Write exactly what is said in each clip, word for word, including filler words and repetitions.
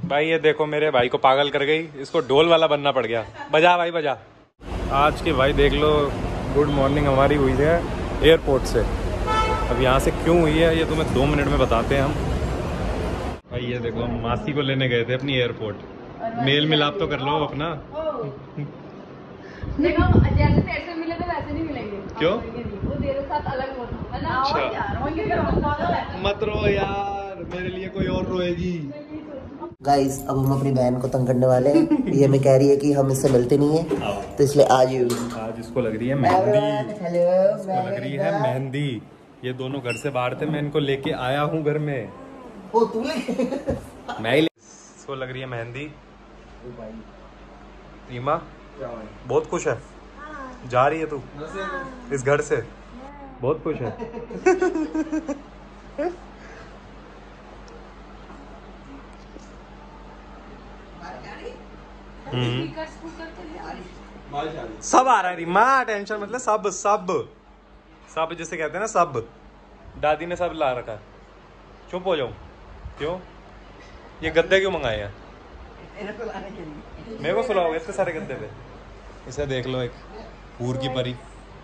भाई ये देखो मेरे भाई को पागल कर गई, इसको ढोल वाला बनना पड़ गया। बजा भाई बजा। आज की भाई देख लो गुड मॉर्निंग हमारी हुई है एयरपोर्ट से। अब यहाँ से क्यों हुई है ये तुम्हें दो मिनट में बताते हैं हम। भाई ये देखो हम मासी को लेने गए थे अपनी एयरपोर्ट। मेल मिलाप तो कर लो अपना। देखो जैसे तेरे से मिले थे वैसे नहीं मिलेंगे। क्यों? वो तेरे साथ अलग होता है ना। अच्छा मत रो यार, मेरे लिए कोई और रोएगी। गाइस अब हम अपनी बहन को तंग करने वाले हैं। ये हमें कह रही है कि हम इससे मिलते नहीं है, तो इसलिए आज आज इसको लग रही है मेहंदी। इसको लग रही है मेहंदी। ये दोनों घर से बाहर थे, मैं इनको लेके आया हूँ घर में। ओ तू ले मैं ही इसको लग रही है मेहंदी। रीमा बहुत खुश है, जा रही है तू इस घर से, बहुत खुश है। सब आ रहा है रीमा, टेंशन मतलब सब सब सब जिसे कहते हैं ना सब। दादी ने सब ला रखा है। चुप हो जाऊं क्यों? ये गद्दे क्यों मंगाए हैं? मेरे को सुलाओगे इतने सारे गद्दे पे? इसे देख लो, एक पूर की परी।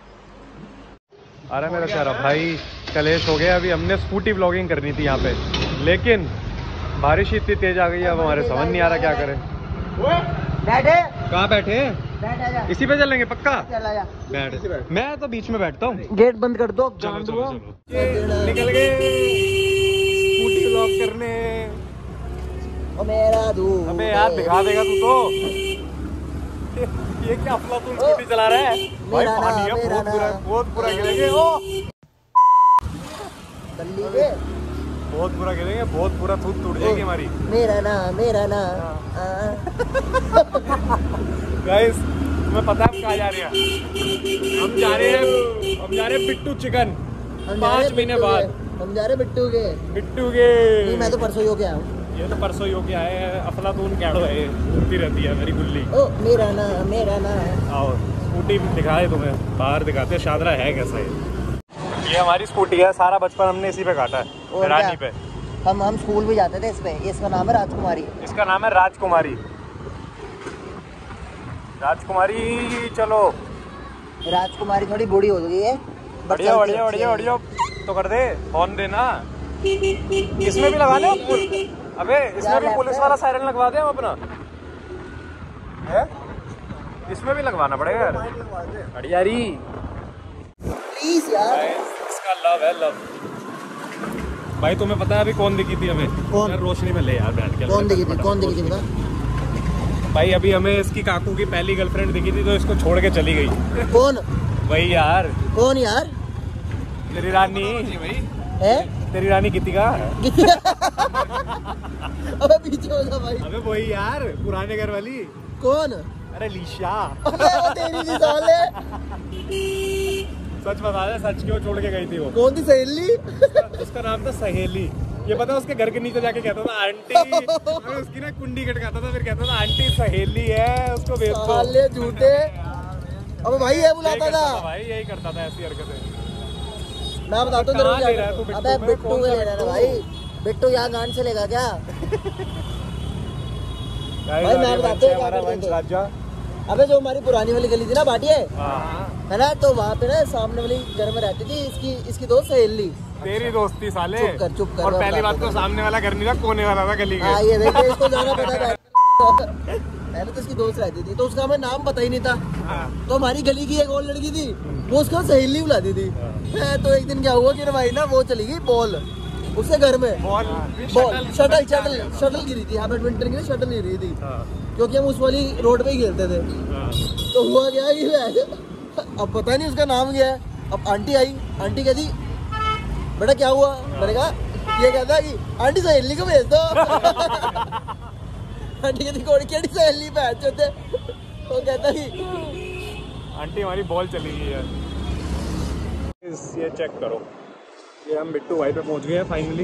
अरे मेरा प्यारा भाई कलेश हो गया। अभी हमने स्कूटी ब्लॉगिंग करनी थी यहाँ पे, लेकिन बारिश इतनी तेज आ गई है, अब हमारे समझ नहीं आ रहा क्या करें। बैठे कहाँ बैठे? बैठ इसी पे चलेंगे पक्का? चला जा। बैठ, मैं तो बीच में बैठता हूँ। गेट बंद कर दो। चलो चलो चलो निकल गए स्कूटी ब्लॉग करने। ओ मेरा दूध। अबे यार दिखा देगा तू तो। ये क्या अफलातून स्कूटी चला रहा है भाई? पानी है बहुत बुरा, बहुत बुरा गिरेंगे। ओ गली के बहुत बुरा गिरेंगे, बहुत बुरा थूक टूट जाएगी हमारी। मेरा ना मेरा ना गाइस तुम्हें पता है हम कहाँ जा रहे हैं? हम जा रहे हैं हम जा रहे हैं बिट्टू चिकन। पाँच महीने बाद हम जा रहे बिट्टू के बिट्टू के नहीं, मैं तो परसों ही होके आया हूँ। ये तो परसों ही होके आए हैं। अफलातून कैडो है, घूमती रहती है मेरी गुल्ली। ओ मेरा ना मेरा ना। आओ स्कूटी दिखाए तुम्हें, बाहर दिखाते हैं शादरा है कैसा है। ये हमारी स्कूटी है, सारा बचपन हमने इसी पे काटा है, रानी पे। हम हम स्कूल भी जाते थे इस पे। इसका नाम है राजकुमारी। इसका नाम है राजकुमारी। राजकुमारी चलो। राजकुमारी थोड़ी बूढ़ी हो गई है। बढ़िया बढ़िया बढ़िया बढ़िया तो कर दे, फोन देना। इसमें भी लगा ले पुल। अबे इसमें भी पुलिस वाला सायरन लगवा दे हम अपना है? इसमें भी लगवाना पड़ेगा यार। बढ़िया री प्लीज यार। इसका लव है लव। भाई तुम्हें पता है अभी कौन दिखी थी हमें? कौन? यार रोशनी में ले यार बैठ के। कौन दिखी थी? कौन दिखी थी बता? भाई अभी हमें इसकी काकू की पहली गर्लफ्रेंड दिखी थी, तो इसको छोड़ के चली गई। कौन? वही यार। कौन यार? तेरी रानी है? तेरी रानी गीतिका। अबे पीछे हो जा भाई। अबे वही यार पुराने घर वाली। कौन? अरे लीशा। वो तेरी सी साल है। सच बता दे, सच क्यों छोड़ के गई थी वो? कौन सी सहेली? उसका नाम था सहेली। ये पता है उसके घर के नीचे जाके कहता था आंटी। उसकी ना कुंडी कटकाता था, फिर कहता था आंटी सहेली है, उसको भेज दो। साले झूठे। अबे भाई ये बुलाता था भाई, यही करता था ऐसी हरकतें। मैं बताता हूँ कहाँ ले रहा है तू बिट्टू? अबे मैं बिट्टू कौन के सा ले रहा है बिट्टू? भाई। बिट्टू यहाँ गांड से लेगा क्या? भाई मैं बताते हैं क्या करते थे। राजा। अबे जो हमारी पुरानी वाली गली थी ना बाटिये, हाँ। है ना, तो वहाँ पे ना सामने वाली घर में रहती थी इसकी इसकी दोस्त सहेली। तेरी दोस्ती साले। चुप कर चुप कर। और पहली बात तो सामने वाला घर नहीं था, कोने वाला था गली हाँ के। ये देखिए, इसको जाना पता है। पहले तो इसकी दोस्त रहती थी, तो उसका हमें नाम पता ही नहीं था। तो हमारी गली की एक और लड़की थी, वो उसको सहेली बुलाती थी। तो एक दिन क्या हुआ कि भाई ना वो चली गई बॉल उससे घर में। Ball ball shuttle shuttle shuttle गिरी थी। हाँ बैडमिंटन की शटल गिरी थी, क्योंकि हम उस वाली रोड पे ही खेलते थे। तो हुआ क्या कि अब पता नहीं उसका नाम क्या है। अब आंटी आई, आंटी कहती बेटा क्या हुआ? मैंने कहा, ये कहता कि आंटी सहेली को भेज दो। आंटी कहती कौन की सहेली पे चलते? वो कहता कि आंटी हमारी बॉल चली गई है। ये चेक करो, ये हम बिट्टू भाई पे पहुंच गए हैं फाइनली।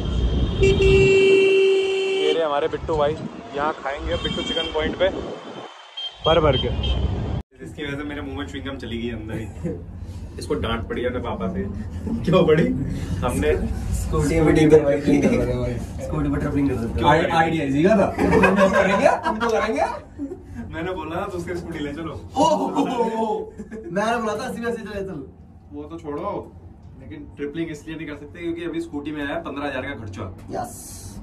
ये रहे हमारे बिट्टू भाई, यहाँ खाएंगे बिट्टू चिकन पॉइंट पे भर भर के। इसकी वजह से मेरे मुंह में च्युइंगम चली गई अंदर ही। इसको डांट पड़ी अपने पापा से। क्यों पड़ी? हमने स्कूटी में डी करवाई, क्लीन करवाई भाई। स्कूटी में ट्रिपलिंग कर सकते हो। आइडिया इसी का था। हम तो करेंगे, हम तो करेंगे। मैंने बोला ना तो उसके स्कूटी ले चलो। मैंने बोला था अस्सी में अस्सी चले चल। वो तो छोड़ो, लेकिन ट्रिपलिंग इसलिए नहीं कर सकते क्योंकि अभी स्कूटी में आया पंद्रह हजार का खर्चा। यस।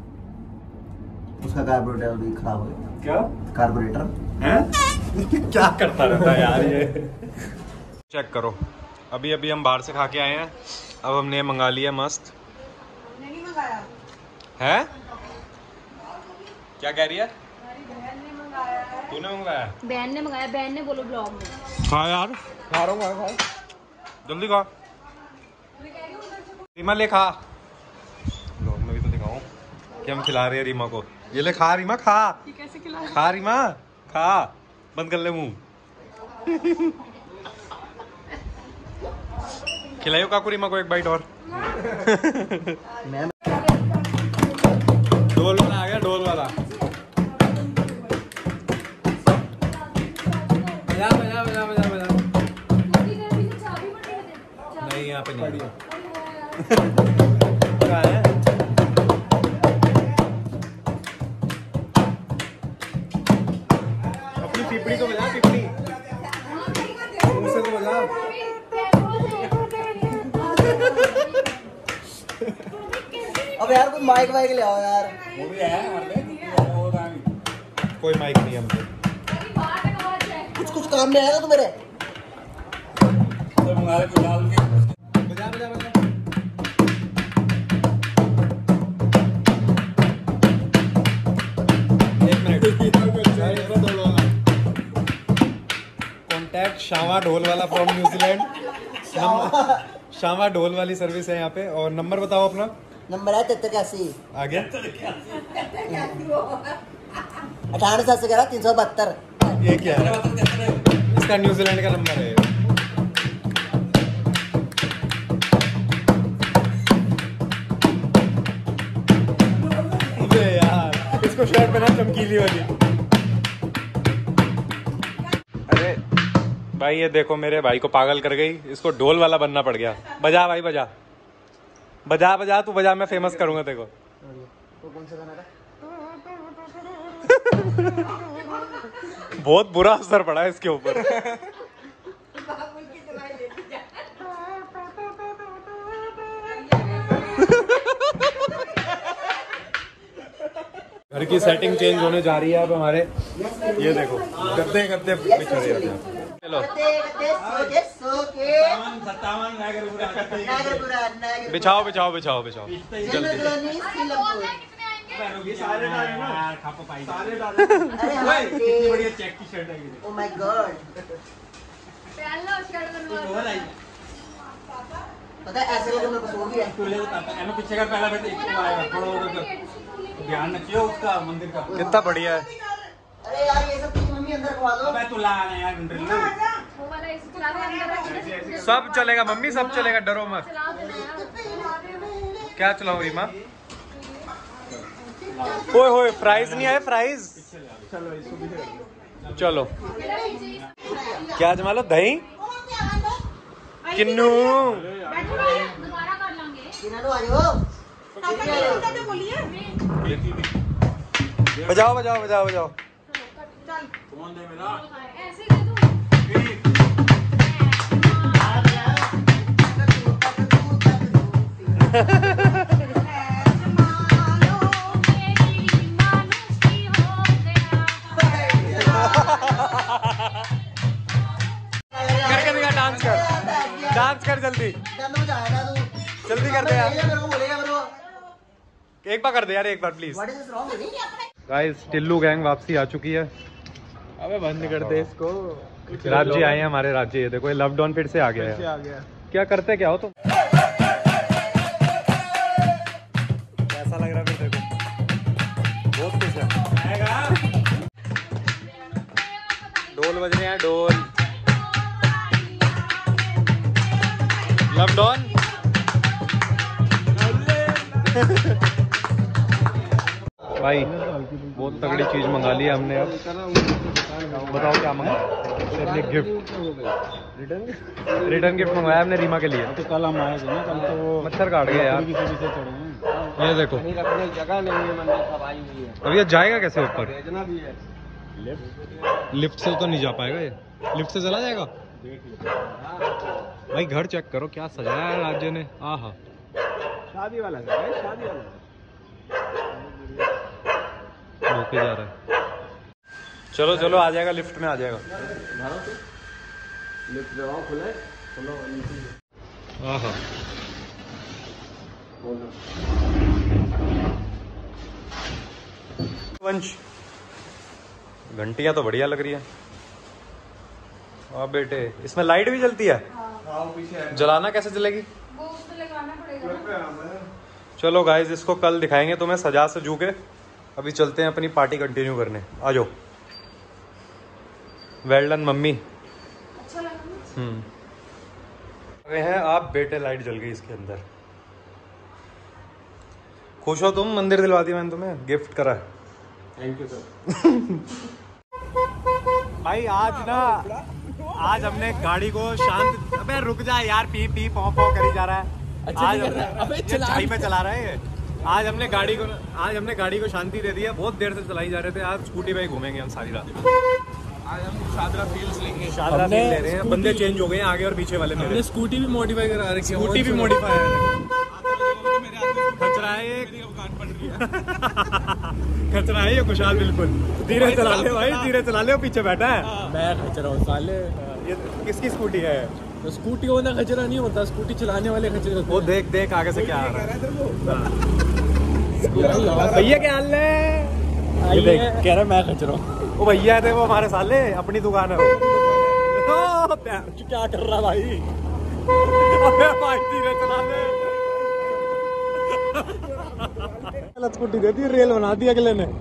उसका कार्बोरेटर भी खराब हो गया। क्या कार्बोरेटर हैं? क्या करता रहता है यार ये। चेक करो, अभी अभी हम बाहर से खा के आए हैं। अब हमने मंगा लिया मस्त। नहीं मंगाया है? क्या कह रही है? हमारी बहन ने मंगाया है। तूने मंगाया? बहन ने मंगाया, बहन ने बोलो ब्लॉग में। खा यार, खा रहा हूँ, खा जल्दी खा। रीमा ले खा, ब्लॉग में भी तो दिखाऊं कि हम खिला रहे हैं रीमा को। ये ले खा रीमा, खा। ये कैसे खिला? खा रीमा, खा। बंद कर ले मुंह। खिलाइयो काकू रीमा को एक बाइट और। ढोल वाला आ गया, ढोल वाला। बजा बजा बजा बजा बजा। नहीं यहाँ पे नहीं। कहाँ है? अपनी पिपड़ी को बजा, पिपड़ी मुंह से तो बजा। अब यार कोई माइक वाइक ले आओ यार। वो भी है हमारे लिए। कोई माइक नहीं हमको। कुछ कुछ काम में आएगा तो मेरे। तो मंगा ले कुछ डाल के। बजा बजा बजा। एक मिनट। कॉन्टैक्ट शावा ढोल वाला फ्रॉम न्यूजीलैंड। शावा ढोल वाली सर्विस है यहाँ पे। और नंबर बताओ अपना। नंबर है तिहत्तर इक्यासी। आ गया? अठानवे सात सौ ग्यारह तीन सौ बहत्तर। ये क्या है? इसका न्यूजीलैंड का नंबर है। अबे यार, इसको शर्ट पहना चमकीली वाली। अरे भाई ये देखो, मेरे भाई को पागल कर गई। इसको ढोल वाला बनना पड़ गया। बजा भाई बजा, बजा बजा, तू बजा, मैं फेमस करूंगा तेरे को। तो कौन सा गाना था? बहुत बुरा असर पड़ा है इसके ऊपर। घर की सेटिंग चेंज होने जा रही है अब हमारे। ये देखो, करते करते पिछड़ जाते हैं। चलो बिछाओ बिछाओ बिछाओ बिछाओ जल्दी। Oh my God! पता है ऐसे लोगों में कुछ भी है। पीछे का पहला बेटे ध्यान रखियो उसका मंदिर का। कितना बढ़िया है। अरे यार ये सब चीज मम्मी अंदर खवा दो। अबे तू ला आना यार ड्रिल। वो वाला इसको चला दे अंदर। सब चलेगा मम्मी, सब चलेगा, डरो मत। चला दे यार। क्या चलाओ रीमा? ओए होए, फ्राइज नहीं आए, फ्राइज। चलो क्या जमा लो? दही किन्नू। दोबारा कर लेंगे। किन्नू आ जाओ। बजाओ बजाओ बजाओ बजाओ। कौन दे मेरा? ऐसे कर दो। करके दिखा, डांस कर, डांस कर जल्दी जल्दी कर दे यार। एक बार कर दे यार, एक बार प्लीज। गाइस टिल्लू गैंग वापसी आ चुकी है। अबे बंद कर दे इसको। राज्य आए हैं हमारे राज्य। ये देखो, ये लव डॉन फिर से आ गया है। आ गया। क्या करते क्या हो तुम? कैसा लग रहा है फिर देखो? बहुत खुश है। ढोल बज रहे हैं, ढोल। Love don. भाई बहुत तगड़ी चीज मंगा ली है हमने। अब बताओ क्या मंगाया? गिफ्ट, रिटर्न गिफ्ट मंगवाया हमने रीमा के लिए। तो कल हम आए थे ना, कल तो मच्छर काट गया यार। ये देखो जगह नहीं है, मंदिर खवाई हुई है। अब ये जाएगा कैसे ऊपर? भेजना भी है। लिफ्ट से तो नहीं जा पाएगा ये। लिफ्ट से चला जाएगा? भाई घर चेक करो क्या सजाया है राज्य ने। आहा शादी वाला है, शादी वाला होके जा रहा है। चलो चलो आ जाएगा, लिफ्ट में आ जाएगा। लिफ्ट दबाओ, खुले खुलो। आहा वंश घंटियां तो बढ़िया लग रही है। हाँ बेटे, इसमें लाइट भी जलती है? जलाना कैसे चलेगी? वो उसमें लगाना पड़ेगा ना। चलो गाइस, इसको कल दिखाएंगे तुम्हें सजा सजू के। अभी चलते हैं अपनी पार्टी कंटिन्यू करने। आ जाओ। वेल डन मम्मी। अच्छा लगा ना? हम्म गए हैं आप बेटे, लाइट जल गई इसके अंदर। खुश हो तुम? मंदिर दिलवा दी मैंने तुम्हें, गिफ्ट करा है। Thank you sir. भाई आज ना, आज हमने गाड़ी को शांत। अबे रुक जा यार, पी पी पौ पौ करी जा रहा है। अच्छा आज नहीं कर रहा है। अबे ये चला चाय पे चला रहा है ये। आज हमने गाड़ी को आज हमने गाड़ी को शांति दे दी है। बहुत देर से चलाई जा रहे थे। आज स्कूटी पे ही घूमेंगे हम सारी रात। आज हम शादरा फील्स लेंगे। शादरा फील ले रहे हैं। बंदे चेंज हो गए हैं आगे और पीछे वाले मेरे। हमने स्कूटी भी मॉडिफाई करा रखी है। स्कूटी भी मॉडिफाई है। खचरा है ये। खचरा है ये खुशहाल, बिल्कुल। धीरे चला ले भाई, धीरे चला ले। पीछे बैठा है। मैं खचरा हूँ साले। ये किसकी स्कूटी है? तो स्कूटी होना खचरा नहीं होता, स्कूटी चलाने वाले खचरे। वो देख देख आगे से क्या आ रहा है। भैया क्या हाल है? ये देख कह रहा मैं खचरा हूँ। वो भैया थे, वो हमारे साले, अपनी दुकान है वो। ओ, प्यार क्या कर रहा भाई? अबे भाई धीरे चला ले। गलत स्कूटी दे दी, रेल बना दी अगले ने।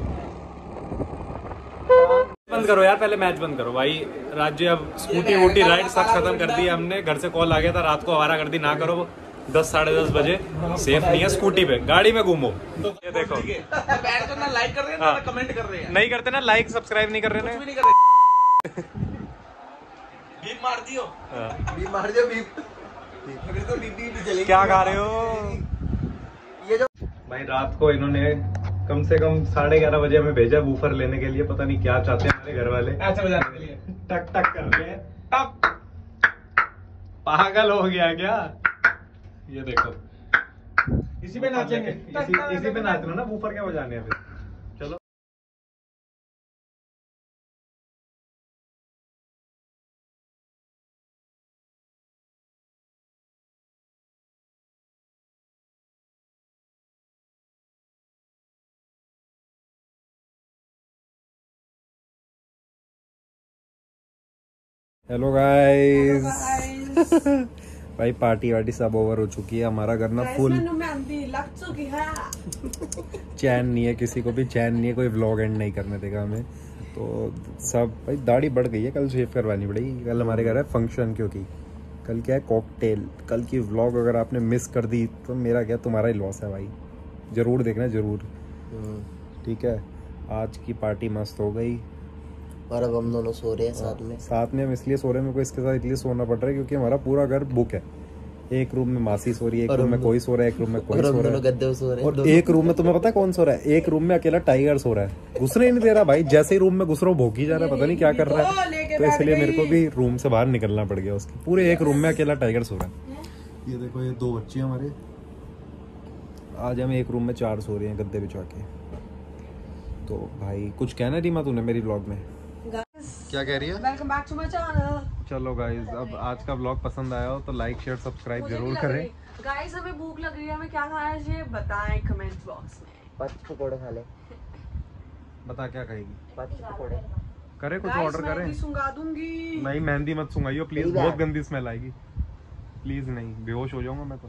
बंद करो यार, पहले मैच बंद करो भाई। राज्य अब स्कूटी वूटी राइड सब खत्म कर दी हमने। घर से कॉल आ गया था रात को, आवारा कर दी ना करो। दस साढ़े दस बजे सेफ नहीं है स्कूटी पे, गाड़ी में घूमो। ये देखो बैठ तो ना लाइक कर रहे हैं, ना कमेंट कर रहे हैं। नहीं करते ना लाइक, सब्सक्राइब नहीं कर रहे कुछ भी ना। नहीं कर रहे। बीप मार दियो। बीप मार दियो, बीप। अगर तो बीप भी चलेगी। क्या खा रहे हो? ये जो भाई रात को इन्होंने कम से कम साढ़े ग्यारह बजे हमें भेजा बूफर लेने के लिए। पता नहीं क्या चाहते हैं हमारे घर वाले। ऐसे बजाने के लिए टक टक कर रहे हैं। टक पागल हो गया क्या? ये देखो, इसी पे नाचेंगे। इसी, इसी पे नाचना ना, बूफर क्या बजाने हैं फिर। चलो हेलो गाइस। भाई पार्टी वार्टी सब ओवर हो चुकी है। हमारा घर ना फुल चैन नहीं है, किसी को भी चैन नहीं है। कोई व्लॉग एंड नहीं करने देगा हमें। तो सब भाई दाढ़ी बढ़ गई है, कल शेव करवानी पड़ेगी। कल हमारे घर है फंक्शन, क्योंकि कल क्या है कॉकटेल। कल की व्लॉग अगर आपने मिस कर दी तो मेरा क्या तुम्हारा ही लॉस है भाई। जरूर देखना जरूर, ठीक है। आज की पार्टी मस्त हो गई। और अब हम दोनों सो रहे हैं साथ में। साथ में हम इसलिए सो रहे हैं, मेरे को इसके साथ इसलिए सोना पड़ रहा है क्योंकि हमारा पूरा घर बुक है। एक रूम में मासी सो रही है, एक रूम में कोई सो रहा है, एक रूम में कोई सो रहा है, गद्दे सो रहे हैं। और एक रूम में तुम्हें पता है कौन सो रहा है? एक रूम में अकेला टाइगर सो रहा है। घुसने ही नहीं दे रहा भाई। जैसे ही रूम में घुस रहा हूँ भोंकी जा रहा है, पता नहीं क्या कर रहा है। तो इसलिए मेरे को भी रूम से बाहर निकलना पड़ गया उसके। पूरे एक रूम में अकेला टाइगर सो रहा है। ये देखो, ये दो बच्चे हमारे। आज हम एक रूम में चार सो रहे हैं गद्दे बिछा के। तो भाई कुछ कहना रीमा तूने मेरी व्लॉग में? क्या कह रही है? Welcome back to my channel. चलो गाइस, अब आज का व्लॉग पसंद आया हो तो लाइक शेयर सब्सक्राइब जरूर करें। गाइस हमें भूख लग रही है, हमें क्या खाना चाहिए बताएं कमेंट बॉक्स में। पच पकोड़े खा ले। बता क्या कहेगी? पच पकोड़े करे कुछ गाइस ऑर्डर मैं करें? भी सुंगा दूंगी। नहीं मेहंदी मत सुंगाइयो प्लीज, सही बहुत बात। गंदी स्मेल आएगी। प्लीज नहीं, बेहोश हो जाऊंगा मैं तो।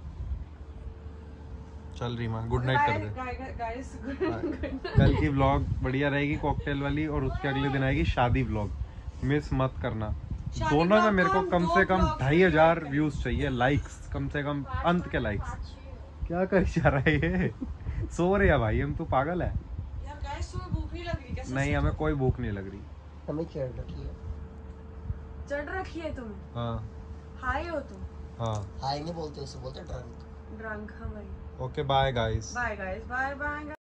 चल रीमा, गुड नाइट कर दे। गाइस कल की व्लॉग बढ़िया रहेगी कॉकटेल वाली, और उसके अगले दिन आएगी शादी व्लॉग। मिस मत करना। शादी दोनों में vlog मेरे को तो कम दो से कम vlog ढाई हजार व्यूज चाहिए, लाइक्स कम से कम, अंत के लाइक्स। क्या कर जा रहा है ये? सो रहे हैं भाई हम, तू पागल है? यार गाइस तुम्हें भूख नहीं लग रही? कैसे नहीं, हमें कोई भूख नहीं लग रही। हमें चढ़ रखी है। चढ़ रखी है तुम्हें? हाँ हाई हो तुम? हाँ। हाई नहीं बोलते, उसे बोलते ड्रंक। ड्रंक हमारी। Okay bye guys. Bye guys, bye bye.